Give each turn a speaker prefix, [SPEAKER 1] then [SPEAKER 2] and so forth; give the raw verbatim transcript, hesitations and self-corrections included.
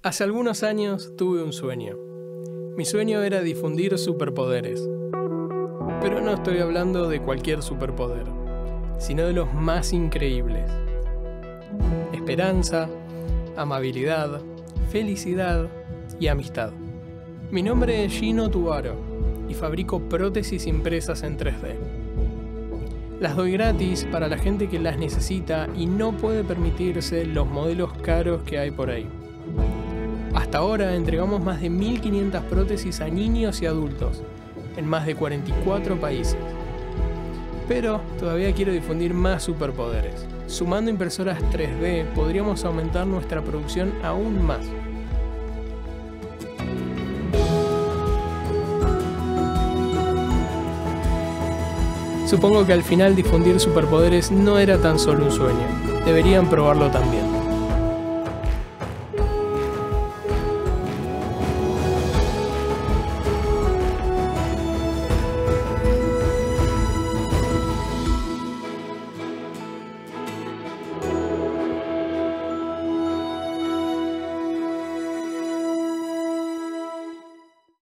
[SPEAKER 1] Hace algunos años tuve un sueño. Mi sueño era difundir superpoderes. Pero no estoy hablando de cualquier superpoder, sino de los más increíbles. Esperanza, amabilidad, felicidad y amistad. Mi nombre es Gino Tubaro y fabrico prótesis impresas en tres D. Las doy gratis para la gente que las necesita y no puede permitirse los modelos caros que hay por ahí. Hasta ahora entregamos más de mil quinientas prótesis a niños y adultos, en más de cuarenta y cuatro países. Pero todavía quiero difundir más superpoderes. Sumando impresoras tres D, podríamos aumentar nuestra producción aún más. Supongo que al final difundir superpoderes no era tan solo un sueño. Deberían probarlo también.